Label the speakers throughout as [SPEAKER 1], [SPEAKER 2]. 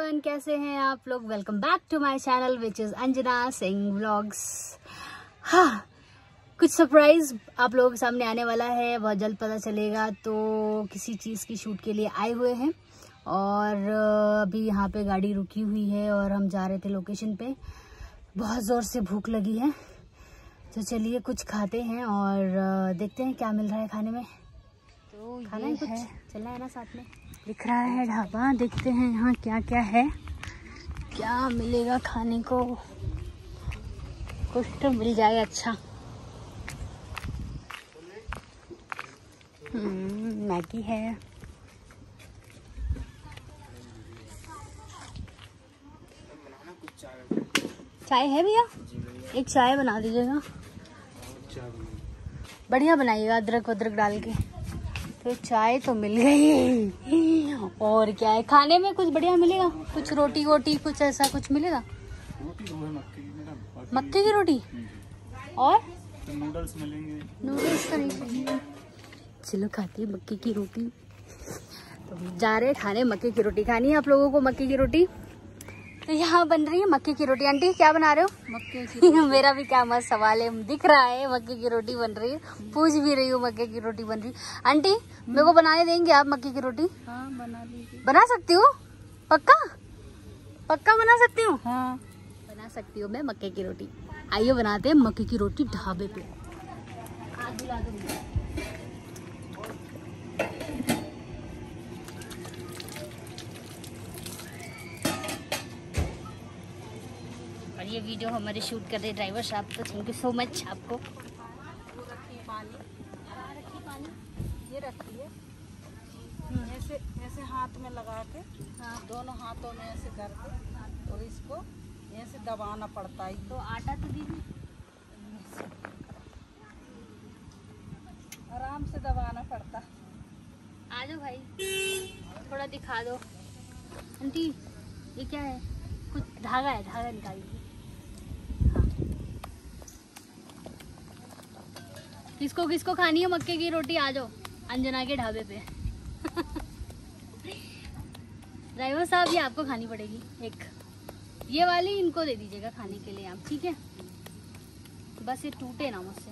[SPEAKER 1] Everyone, कैसे हैं आप लोग। Welcome back to my channel which is Anjana Singh vlogs. हाँ, कुछ सरप्राइज आप लोगों के सामने आने वाला है, बहुत जल्द पता चलेगा। तो किसी चीज़ की शूट के लिए आए हुए हैं और अभी यहाँ पे गाड़ी रुकी हुई है और हम जा रहे थे लोकेशन पे। बहुत ज़ोर से भूख लगी है, तो चलिए कुछ खाते हैं और देखते हैं क्या मिल रहा है खाने में। तो खाना है कुछ, चलना है ना साथ में। दिख रहा है ढाबा, देखते हैं यहाँ क्या क्या है, क्या मिलेगा खाने को। कुछ तो मिल जाए अच्छा। मैगी है, चाय है भैया, एक चाय बना दीजिएगा, बढ़िया बनाइएगा, अदरक वदरक डाल के। तो चाय तो मिल गई और क्या है खाने में, कुछ बढ़िया मिलेगा, कुछ रोटी वोटी कुछ ऐसा कुछ मिलेगा। मक्के की रोटी और
[SPEAKER 2] नूडल्स मिलेंगे।
[SPEAKER 1] नूडल्स तो नहीं चाहिए, चलो खाते हैं मक्के की रोटी। तो जा रहे खाने, मक्के की रोटी खानी है आप लोगों को, मक्के की रोटी। तो यहाँ बन रही है मक्के की रोटी। आंटी क्या बना रहे हो? मक्के की मेरा भी क्या मस्त सवाल है, दिख रहा है मक्के की रोटी बन रही है, पूछ भी रही हूँ मक्के की रोटी बन रही। आंटी मेरे को बनाने देंगे आप मक्के की रोटी?
[SPEAKER 2] हाँ, बना लीजिए।
[SPEAKER 1] बना सकती हूँ? पक्का पक्का बना सकती हूँ?
[SPEAKER 2] हाँ,
[SPEAKER 1] बना सकती हूँ मैं मक्के की रोटी। आइए बनाते हैं मक्के की रोटी ढाबे पे। और ये वीडियो हमारे शूट कर रहे ड्राइवर साहब, तो थैंक यू सो मच आपको।
[SPEAKER 2] रखिए पानी, ये रखिए, ऐसे ऐसे हाथ में लगा के, हाँ, दोनों हाथों में ऐसे करके और इसको ऐसे दबाना पड़ता है।
[SPEAKER 1] तो आटा तो दीजिए,
[SPEAKER 2] आराम से दबाना पड़ता।
[SPEAKER 1] आ जाओ भाई, थोड़ा दिखा दो। आंटी ये क्या है? कुछ धागा है, धागा निकाल दीजिए। किसको किसको खानी है मक्के की रोटी? आ जाओ अंजना के ढाबे पे। ड्राइवर साहब ये आपको खानी पड़ेगी एक, ये वाली इनको दे दीजिएगा खाने के लिए आप, ठीक है? बस ये टूटे ना मुझसे।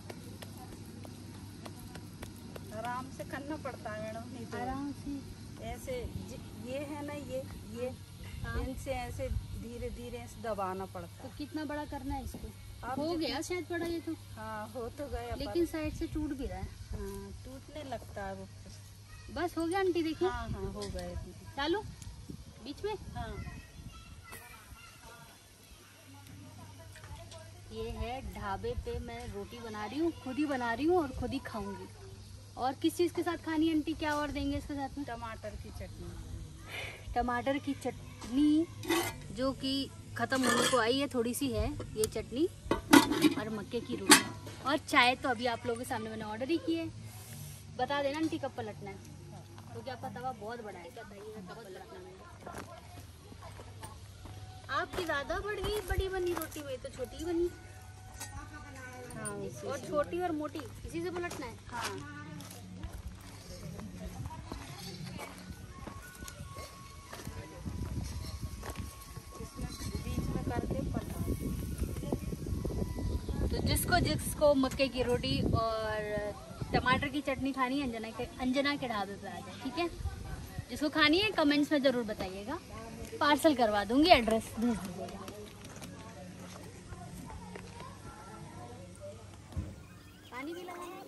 [SPEAKER 2] आराम से करना पड़ता है मैडम, नहीं तो
[SPEAKER 1] आराम से
[SPEAKER 2] ऐसे ये है ना, ये
[SPEAKER 1] हाँ।
[SPEAKER 2] इनसे ऐसे धीरे धीरे ऐसे दबाना पड़ता
[SPEAKER 1] तो
[SPEAKER 2] है।
[SPEAKER 1] कितना बड़ा करना है इसको?
[SPEAKER 2] आप
[SPEAKER 1] हो गया शायद बड़ा ये तो,
[SPEAKER 2] हाँ, हो तो गया,
[SPEAKER 1] लेकिन साइड से टूट भी रहा है।
[SPEAKER 2] हाँ, टूटने लगता है वो।
[SPEAKER 1] बस हो गया आंटी, देखिए।
[SPEAKER 2] हाँ हाँ, हो गए।
[SPEAKER 1] डालो बीच में।
[SPEAKER 2] हाँ,
[SPEAKER 1] ये है ढाबे पे मैं रोटी बना रही हूँ, खुद ही बना रही हूँ और खुद ही खाऊंगी। और किस चीज़ के साथ खानी है आंटी? क्या और देंगे इसके साथ में?
[SPEAKER 2] टमाटर की चटनी।
[SPEAKER 1] टमाटर की चटनी जो कि ख़त्म होने को आई है, थोड़ी सी है ये चटनी, और मक्के की रोटी और चाय। तो अभी आप लोगों के सामने मैंने ऑर्डर ही की है। बता देना आंटी कब पलटना है, क्योंकि आपका तवा बहुत बड़ा है। बताइएगा कब पलटना है। आपकी ज़्यादा बड़ी बनी रोटी, में तो छोटी ही बनी।
[SPEAKER 2] हाँ,
[SPEAKER 1] और छोटी और मोटी इसी से पलटना है।
[SPEAKER 2] हाँ, बीच में करके पलटा।
[SPEAKER 1] तो जिसको मक्के की रोटी और टमाटर की चटनी खानी है, अंजना के ढाबे पे आ जाए, ठीक है? जिसको खानी है कमेंट्स में ज़रूर बताइएगा, पार्सल करवा दूंगी, एड्रेस भेज दीजिएगा। पानी भी लगाना है।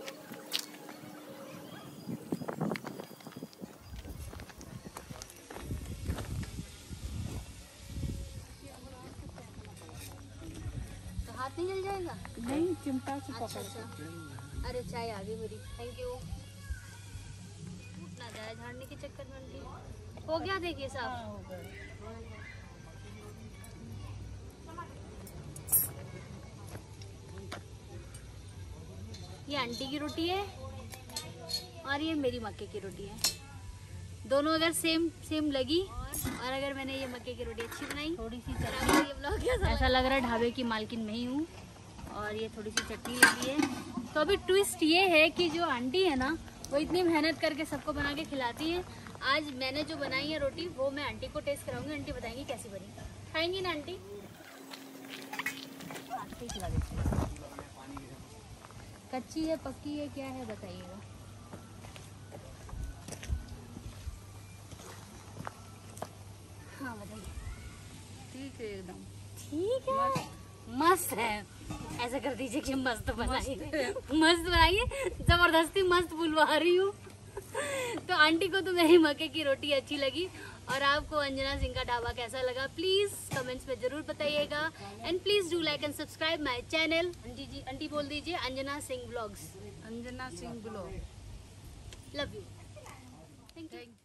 [SPEAKER 1] तो हाथ नहीं जल जाएगा?
[SPEAKER 2] नहीं, चिमटा से
[SPEAKER 1] अच्छा
[SPEAKER 2] पकड़
[SPEAKER 1] अच्छा, अरे चाय आ गई मेरी, थैंक यू। ना जाए झाड़ने के चक्कर में आंटी। हो गया देखिए साहब।
[SPEAKER 2] हाँ, हो गए।
[SPEAKER 1] ये आंटी की रोटी है और ये मेरी मक्के की रोटी है। दोनों अगर सेम लगी और अगर मैंने ये मक्के की रोटी अच्छी बनाई, थोड़ी सी चटनी, ऐसा लग रहा है ढाबे की मालकिन मैं ही हूँ। और ये थोड़ी सी चटनी लगी है। तो अभी ट्विस्ट ये है कि जो आंटी है ना, वो इतनी मेहनत करके सबको बना के खिलाती है, आज मैंने जो बनाई है रोटी वो मैं आंटी को टेस्ट कराऊंगी, आंटी बताएंगी कैसी बनी। खाएंगी ना आंटी? कच्ची है पक्की है क्या है बताइएगा। हाँ बताइए।
[SPEAKER 2] ठीक है एकदम
[SPEAKER 1] ठीक है, मस्त है। ऐसा कर दीजिए कि मस्त बनाइए, मस्त बनाइए, जबरदस्ती मस्त बुलवा रही हूँ। तो आंटी को तो मेरी मक्के की रोटी अच्छी लगी, और आपको अंजना सिंह का ढाबा कैसा लगा प्लीज कमेंट्स में जरूर बताइएगा। And please do like and subscribe my channel. Aunty बोल दीजिए, Anjana Singh vlogs.
[SPEAKER 2] Anjana Singh blog.
[SPEAKER 1] Love you, thank you.